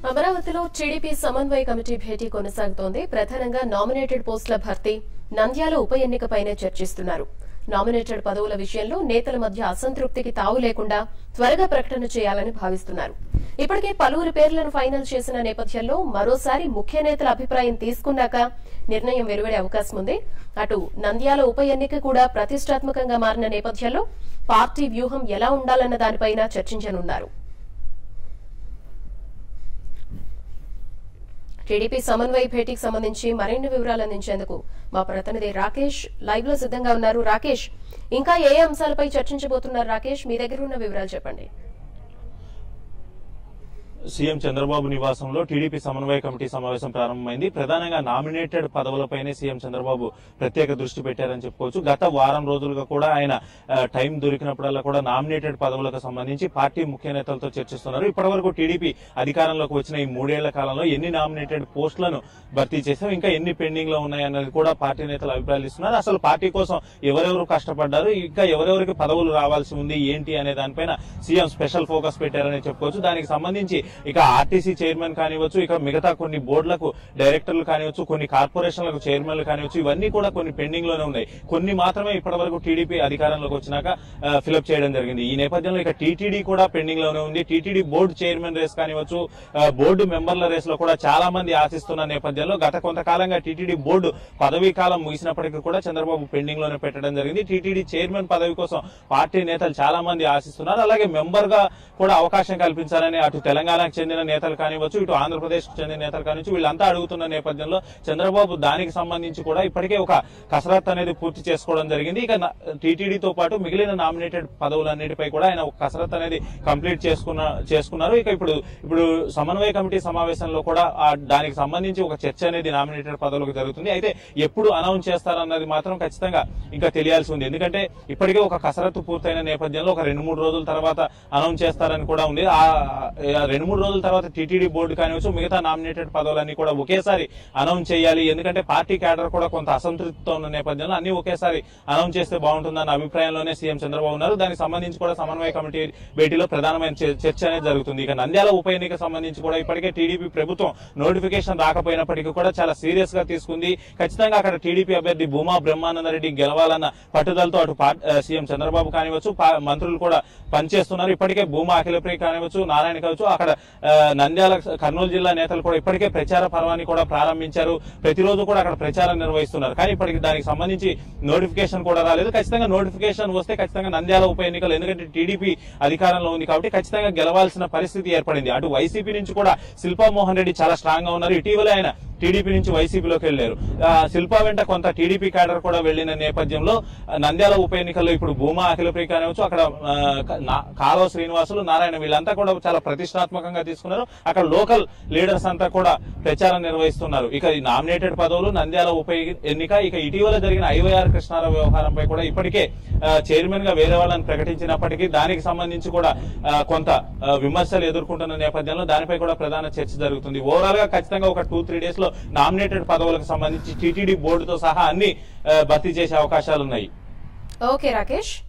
అమరావతిలో టీడీపీ సమన్వయ కమిటీ భేటీ కొనసాగుతోంది. ప్రధానంగా నామినేటెడ్ పోస్టుల భర్తీ, నంద్యాల ఉప ఎన్నికపైనే చర్చిస్తున్నారు. నామినేటెడ్ పదవుల విషయంలో నేతల మధ్య అసంతృప్తికి తావు లేకుండా త్వరగా ప్రకటన చేయాలని భావిస్తున్నారు. ఇప్పటికే పలువురు పేర్లను ఫైనల్ చేసిన నేపథ్యంలో మరోసారి ముఖ్య నేతల అభిప్రాయం తీసుకున్నాక నిర్ణయం వెలువడే అవకాశం ఉంది. అటు నంద్యాల ఉప ఎన్నిక కూడా ప్రతిష్టాత్మకంగా మారిన నేపథ్యంలో పార్టీ వ్యూహం ఎలా ఉండాలన్న దానిపైన చర్చించనున్నారు. టీడీపీ సమన్వయ భేటీకి సంబంధించి మరిన్ని వివరాలు అందించేందుకు మా ప్రతినిధి రాకేష్ లైవ్ లో సిద్ధంగా ఉన్నారు. రాకేష్, ఇంకా ఏ అంశాలపై చర్చించబోతున్నారు? రాకేష్, మీ దగ్గర ఉన్న వివరాలు చెప్పండి. సీఎం చంద్రబాబు నివాసంలో టీడీపీ సమన్వయ కమిటీ సమావేశం ప్రారంభమైంది. ప్రధానంగా నామినేటెడ్ పదవులపైనే సీఎం చంద్రబాబు ప్రత్యేక దృష్టి పెట్టారని చెప్పుకోవచ్చు. గత వారం రోజులుగా కూడా ఆయన టైం దొరికినప్పుడల్లా కూడా నామినేటెడ్ పదవులకు సంబంధించి పార్టీ ముఖ్య నేతలతో చర్చిస్తున్నారు. ఇప్పటివరకు టీడీపీ అధికారంలోకి వచ్చిన ఈ 3 ఏళ్ల కాలంలో ఎన్ని నామినేటెడ్ పోస్టులను భర్తీ చేశాం, ఇంకా ఎన్ని పెండింగ్ లో ఉన్నాయన్నది కూడా పార్టీ నేతలు అభిప్రాయాలు ఇస్తున్నారు. అసలు పార్టీ కోసం ఎవరెవరు కష్టపడ్డారు, ఇంకా ఎవరెవరికి పదవులు రావాల్సి ఉంది ఏంటి అనే దానిపైన సీఎం స్పెషల్ ఫోకస్ పెట్టారని చెప్పుకోవచ్చు. దానికి సంబంధించి ఇక ఆర్టీసీ చైర్మన్ కానివచ్చు, ఇక మిగతా కొన్ని బోర్డులకు డైరెక్టర్లు కానివచ్చు, కొన్ని కార్పొరేషన్లకు చైర్మన్లు కానివచ్చు, ఇవన్నీ కూడా కొన్ని పెండింగ్ లోనే ఉన్నాయి. కొన్ని మాత్రమే ఇప్పటివరకు టీడీపీ అధికారంలోకి వచ్చినాక ఫిలప్ చేయడం జరిగింది. ఈ నేపథ్యంలో ఇక టీటీడీ కూడా పెండింగ్ లోనే ఉంది. టీటీడీ బోర్డు చైర్మన్ రేస్ కానివచ్చు, బోర్డు మెంబర్ల రేస్ లో కూడా చాలా మంది ఆశిస్తున్న నేపథ్యంలో గత కొంతకాలంగా టీటీడీ బోర్డు పదవీ కాలం ముగిసినప్పటికీ కూడా చంద్రబాబు పెండింగ్ లోనే పెట్టడం జరిగింది. టీటీడీ చైర్మన్ పదవి కోసం పార్టీ నేతలు చాలా మంది ఆశిస్తున్నారు. అలాగే మెంబర్ గా కూడా అవకాశం కల్పించాలని అటు తెలంగాణకు చెందిన నేతలు కానివచ్చు, ఇటు ఆంధ్రప్రదేశ్ కు చెందిన నేతలు కానివచ్చు, వీళ్ళంతా అడుగుతున్న నేపథ్యంలో చంద్రబాబు దానికి సంబంధించి కూడా ఇప్పటికే ఒక కసరత్తు అనేది పూర్తి చేసుకోవడం జరిగింది. ఇక టీటీడీతో పాటు మిగిలిన నామినేటెడ్ పదవులన్నిటిపై కూడా ఆయన ఒక కసరత్తు అనేది కంప్లీట్ చేసుకున్నారు. ఇక ఇప్పుడు సమన్వయ కమిటీ సమావేశంలో కూడా దానికి సంబంధించి ఒక చర్చ అనేది నామినేటెడ్ పదవులకు జరుగుతుంది. అయితే ఎప్పుడు అనౌన్స్ చేస్తారన్నది మాత్రం ఖచ్చితంగా ఇంకా తెలియాల్సి ఉంది. ఎందుకంటే ఇప్పటికే ఒక కసరత్తు పూర్తయిన నేపథ్యంలో ఒక 2-3 రోజుల తర్వాత అనౌన్స్ చేస్తారని కూడా ఉంది. ఆ 2-3 రోజుల తర్వాత టీటీడీ బోర్డు కానివచ్చు, మిగతా నామినేటెడ్ పదవులన్నీ కూడా ఒకేసారి అనౌన్స్ చేయాలి. ఎందుకంటే పార్టీ క్యాడర్ కూడా కొంత అసంతృప్తితో ఉన్న నేపథ్యంలో అన్ని ఒకేసారి అనౌన్స్ చేస్తే బాగుంటుందన్న అభిప్రాయంలోనే సీఎం చంద్రబాబు ఉన్నారు. దానికి సంబంధించి కూడా సమన్వయ కమిటీ భేటీలో ప్రధానమైన చర్చ అనేది జరుగుతుంది. ఇక నంద్యాల ఉప ఎన్నిక సంబంధించి కూడా ఇప్పటికే టీడీపీ ప్రభుత్వం నోటిఫికేషన్ రాకపోయినప్పటికీ కూడా చాలా సీరియస్ గా తీసుకుంది. ఖచ్చితంగా అక్కడ టీడీపీ అభ్యర్థి భూమా బ్రహ్మానందరెడ్డి గెలవాలన్న పట్టుదలతో అటు సీఎం చంద్రబాబు కానివచ్చు, మంత్రులు కూడా పనిచేస్తున్నారు. ఇప్పటికే భూమా అఖిలప్రియ కానివచ్చు, నారాయణ కావచ్చు, అక్కడ నంద్యాల కర్నూలు జిల్లా నేతలు కూడా ఇప్పటికే ప్రచార పర్వాన్ని కూడా ప్రారంభించారు. ప్రతిరోజు కూడా అక్కడ ప్రచారం నిర్వహిస్తున్నారు. కానీ ఇప్పటికి దానికి సంబంధించి నోటిఫికేషన్ కూడా రాలేదు. ఖచ్చితంగా నోటిఫికేషన్ వస్తే ఖచ్చితంగా నంద్యాల ఉప ఎన్నికలు, ఎందుకంటే టీడీపీ అధికారంలో ఉంది కాబట్టి ఖచ్చితంగా గెలవాల్సిన పరిస్థితి ఏర్పడింది. అటు వైసీపీ నుంచి కూడా శిల్పా మోహన్ రెడ్డి చాలా స్ట్రాంగ్ గా ఉన్నారు. ఇటీవలే ఆయన టీడీపీ నుంచి వైసీపీలోకి వెళ్లారు. శిల్పా వెంట కొంత టీడీపీ క్యాడర్ కూడా వెళ్లిన నేపథ్యంలో నంద్యాల ఉప ఎన్నికల్లో ఇప్పుడు భూమా అఖిలప్రియ కానివచ్చు, అక్కడ కాలువ శ్రీనివాసులు, నారాయణ వీళ్ళంతా కూడా చాలా ప్రతిష్టాత్మకంగా తీసుకున్నారు. అక్కడ లోకల్ లీడర్స్ అంతా కూడా ప్రచారం నిర్వహిస్తున్నారు. ఇక ఈ నామినేటెడ్ పదవులు, నంద్యాల ఉప ఎన్నిక, ఇక ఇటీవల జరిగిన ఐవైఆర్ కృష్ణారావు వ్యవహారంపై కూడా ఇప్పటికే చైర్మన్ గా వేరే వాళ్ళని ప్రకటించినప్పటికీ దానికి సంబంధించి కూడా కొంత విమర్శలు ఎదుర్కొంటున్న నేపథ్యంలో దానిపై కూడా ప్రధాన చర్చ జరుగుతుంది. ఓవరాల్ గా ఖచ్చితంగా ఒక 2-3 డేస్ లో నామినేటెడ్ పదవులకు సంబంధించి టీటీడీ బోర్డుతో సహా అన్ని భర్తీ చేసే అవకాశాలున్నాయి. ఓకే రాకేష్.